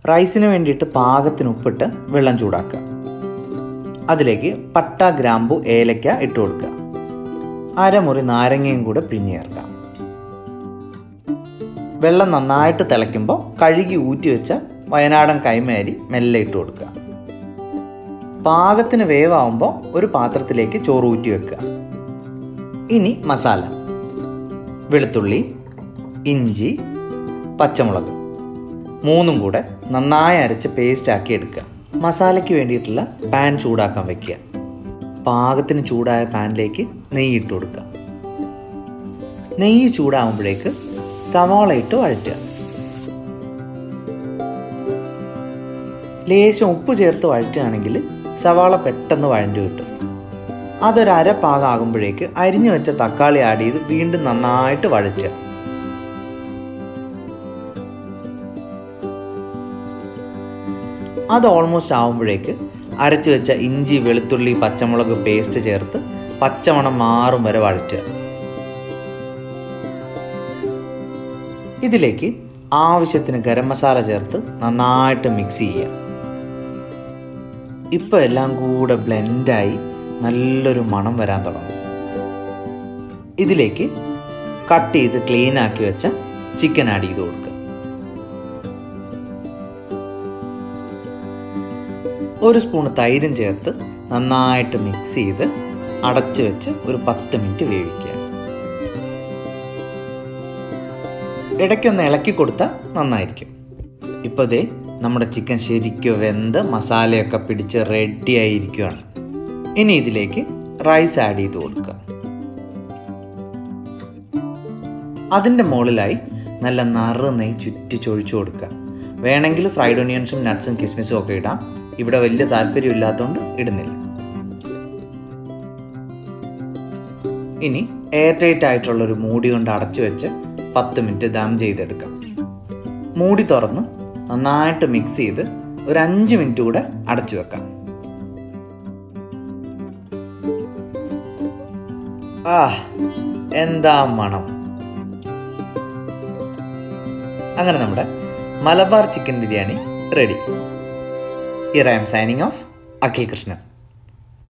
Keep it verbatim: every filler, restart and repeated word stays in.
റൈസിന് വേണ്ടിയിട്ട് പാകത്തിന് ഉപ്പിട്ട് വെള്ളം ചൂടാക്കുക. അതിലേക്ക് പട്ട, ഗ്രാമ്പു, ഏലക്ക ഇട്ട് കൊടുക്കുക. അരമുറി നാരങ്ങയും കൂടെ പിഴിഞ്ഞ് ചേർക്കാം. വെള്ളം നന്നായിട്ട് തിളയ്ക്കുമ്പോൾ കഴുകി ഊറ്റി വെച്ച വയനാടൻ കൈമേരി മെല്ലെ ഇട്ട് കൊടുക്കുക. പാകത്തിന് വേവാകുമ്പോൾ ഒരു പാത്രത്തിലേക്ക് ചോറ് ഊറ്റി വെക്കുക. ഇനി മസാല: വെളുത്തുള്ളി, ഇഞ്ചി, പച്ചമുളക് മൂന്നും കൂടെ നന്നായി അരച്ച് പേസ്റ്റ് ആക്കി എടുക്കുക. മസാലയ്ക്ക് വേണ്ടിയിട്ടുള്ള പാൻ ചൂടാക്കാൻ വയ്ക്കുക. പാകത്തിന് ചൂടായ പാനിലേക്ക് നെയ്യ് ഇട്ട് കൊടുക്കുക. നെയ്യ് ചൂടാകുമ്പോഴേക്ക് സവാള ഇട്ട് വഴറ്റുക. ലേശം ഉപ്പ് ചേർത്ത് വഴറ്റുകയാണെങ്കിൽ സവാള പെട്ടെന്ന് വഴഞ്ഞു കിട്ടും. അതൊരു അര പാകമാകുമ്പോഴേക്ക് അരിഞ്ഞു വെച്ച തക്കാളി ആഡ് ചെയ്ത് വീണ്ടും നന്നായിട്ട് വഴറ്റുക. അത് ഓൾമോസ്റ്റ് ആകുമ്പോഴേക്ക് അരച്ചു വെച്ച ഇഞ്ചി, വെളുത്തുള്ളി, പച്ചമുളക് പേസ്റ്റ് ചേർത്ത് പച്ചമണം മാറും വരെ വഴറ്റുക. ഇതിലേക്ക് ആവശ്യത്തിന് ഗരം മസാല ചേർത്ത് നന്നായിട്ട് മിക്സ് ചെയ്യുക. ഇപ്പോൾ എല്ലാം കൂടെ ബ്ലെൻഡായി നല്ലൊരു മണം വരാൻ തുടങ്ങും. ഇതിലേക്ക് കട്ട് ചെയ്ത് ക്ലീൻ ആക്കി വെച്ച ചിക്കൻ ആഡ് ചെയ്ത് കൊടുക്കുക. ഒരു സ്പൂൺ തൈരും ചേർത്ത് നന്നായിട്ട് മിക്സ് ചെയ്ത് അടച്ചു വെച്ച് ഒരു പത്ത് മിനിറ്റ് വേവിക്കുക. ഇടയ്ക്കൊന്ന് ഇളക്കി കൊടുത്താൽ നന്നായിരിക്കും. ഇപ്പോൾ ദേ നമ്മുടെ ചിക്കൻ ശരിക്കും വെന്ത് മസാലയൊക്കെ പിടിച്ച് റെഡി ആയിരിക്കുകയാണ്. ഇനി ഇതിലേക്ക് റൈസ് ആഡ് ചെയ്ത് കൊടുക്കുക. അതിൻ്റെ മുകളിലായി നല്ല നറു നെയ്യ് ചുറ്റി ചൊഴിച്ചു കൊടുക്കുക. വേണമെങ്കിൽ ഫ്രൈഡ് ഒനിയൻസും നട്ട്സും കിസ്മിസും ഒക്കെ ഇടാം. ഇവിടെ വലിയ താല്പര്യമില്ലാത്തതുകൊണ്ട് ഇടുന്നില്ല. ഇനി എയർ ടൈറ്റ് ആയിട്ടുള്ളൊരു മൂടി കൊണ്ട് അടച്ചു വെച്ച് പത്ത് മിനിറ്റ് ദം ചെയ്തെടുക്കാം. മൂടി തുറന്ന് നന്നായിട്ട് മിക്സ് ചെയ്ത് ഒരു അഞ്ച് മിനിറ്റ് കൂടെ അടച്ചു വെക്കാം. ആ എന്താ മണം! അങ്ങനെ നമ്മുടെ Malabar chicken biryani ready. Here I am signing off, Akhil Krishnan.